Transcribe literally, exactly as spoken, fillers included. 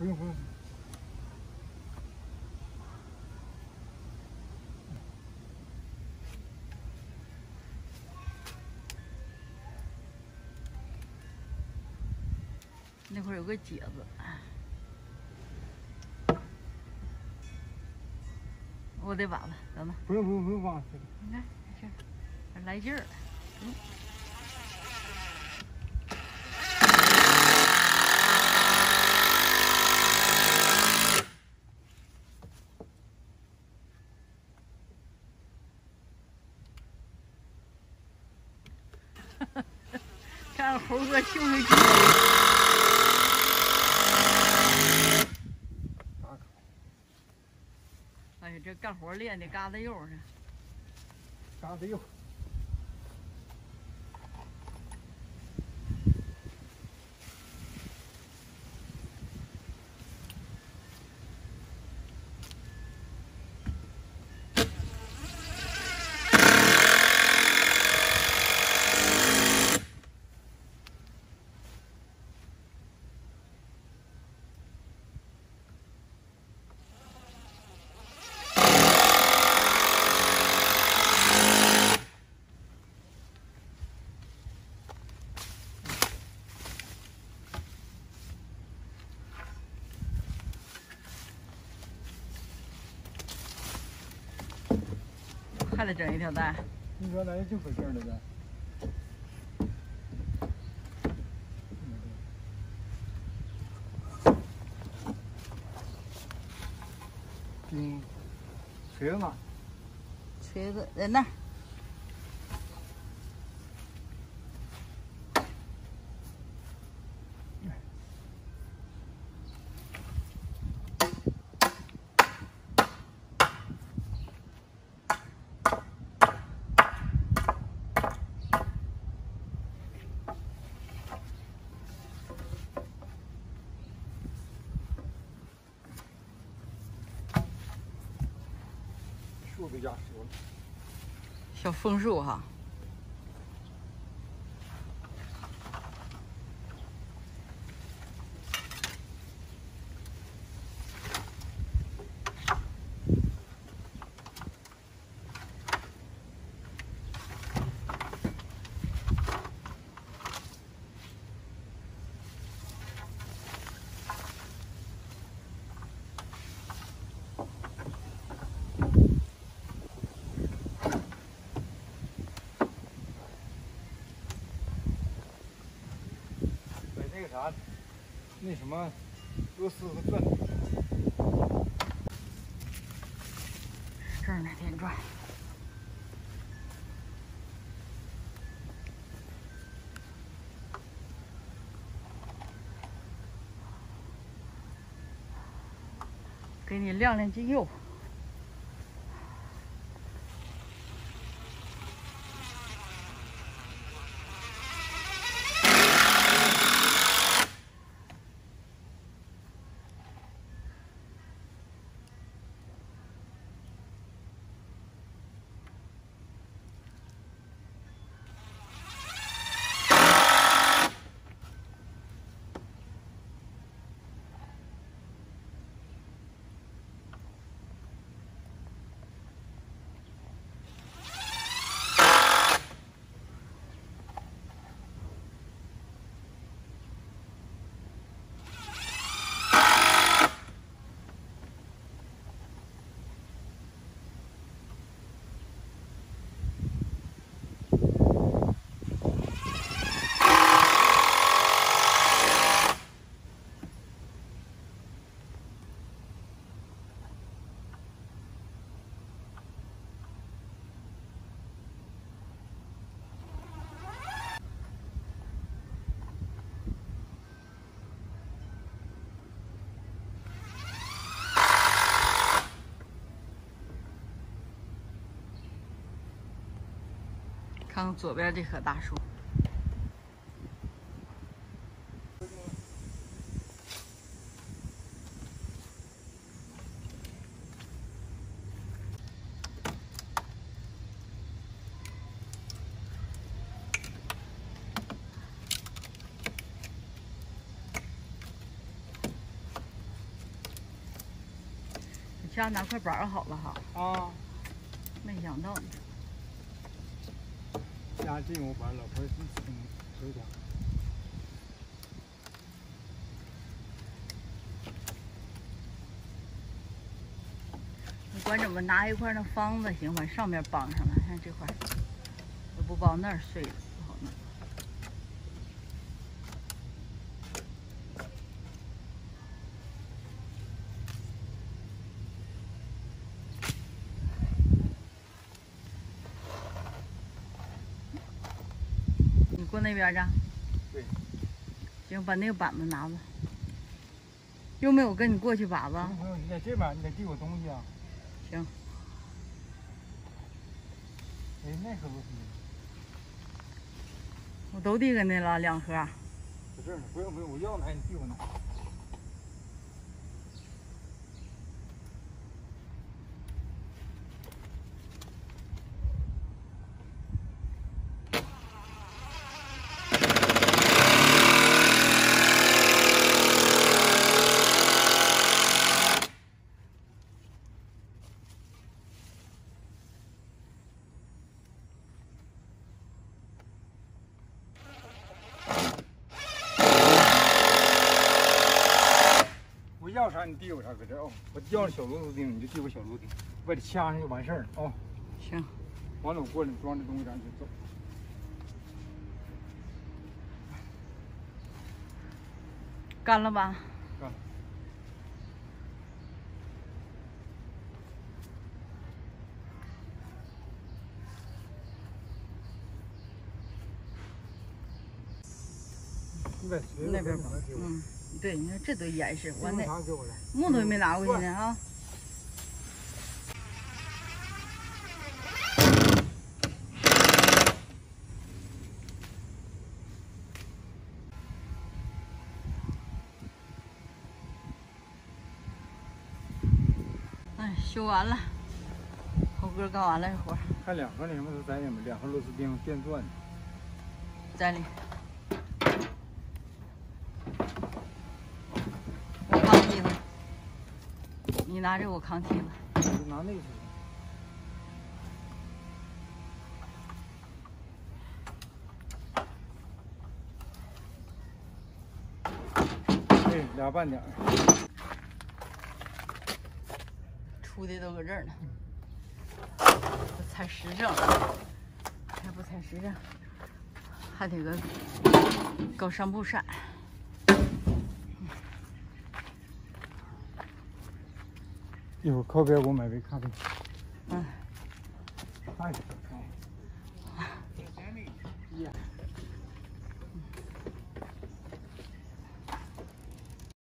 不用不用。 那会儿有个结子，我得挖挖，等等。 不用不用不用挖， 你看，这这来劲儿了。嗯。看猴哥秀秀肌肉。哎呀，这干活练的嘎子肉呢。 嘎子肉。 还得整一条带。 你说咱就回事了呗。钉锤子嘛， 锤子在那儿。 树都压折了。 小枫树哈。 那个啥，那什么螺丝和钻子。 这儿呢，电钻。给你晾晾机油。看看左边这棵大树。 下拿块板好了哈。 啊， 没想到呢。 家这我板，老婆是挺手讲。 你管怎么拿一块那方子行，把上面绑上了，看这块，也不包那儿碎了，不好弄。你过那边去。 对。 行，把那个板子拿吧。又没有跟你过去把子。 朋友，你在这边，你得递我东西啊。 行。 哎，那可不行。 我都递给你了，两盒。 在这儿呢，不用不用，我要拿你递我拿。要啥你递我啥，搁这哦。我要小螺丝钉，你就递我小螺丝钉，把它掐上就完事儿了哦。 行。 完了我过来装这东西，咱就走。 干了吧？ 干了。 那边吧，嗯。对，你看这都严实，我那给我来木头也没拿过去呢啊。哎，修完了，猴哥干完了这活儿。 看两盒那什么都在里面，两盒螺丝钉、电钻， 在里。扛梯子，你拿着我扛梯子。 我就拿那个。对，俩半点。 出的都搁这儿呢，不踩实证，还不踩实证，还得个搞上布扇。 一会儿靠边给我买杯咖啡。 嗯。 哎。哎。